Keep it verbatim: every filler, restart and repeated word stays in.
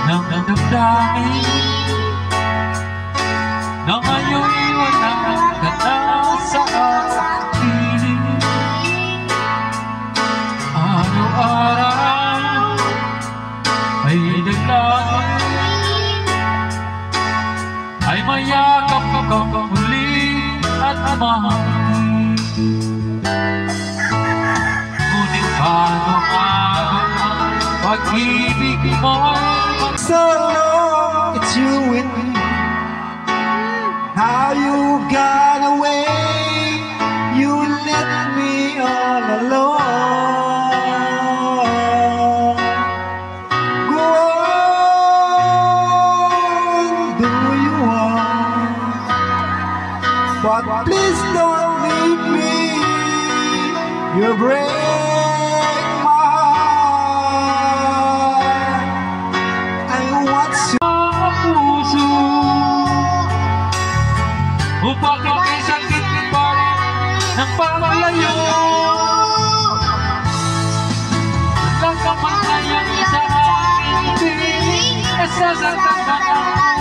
ng damdamin na ngayon wala ka na sa aking araw-araw ay naglaban ay mayakap ka muli at mahalin. Ngunit paano ang pag-ibig mo? So long it's you and me. How you got away? You left me all alone. Go on, do you want? But please don't leave me. You break my heart. I want you. Puso upang makisakit pa rin ng pamalayo. Lang ka man ngayon sa aking piling, nasasaktan ka na.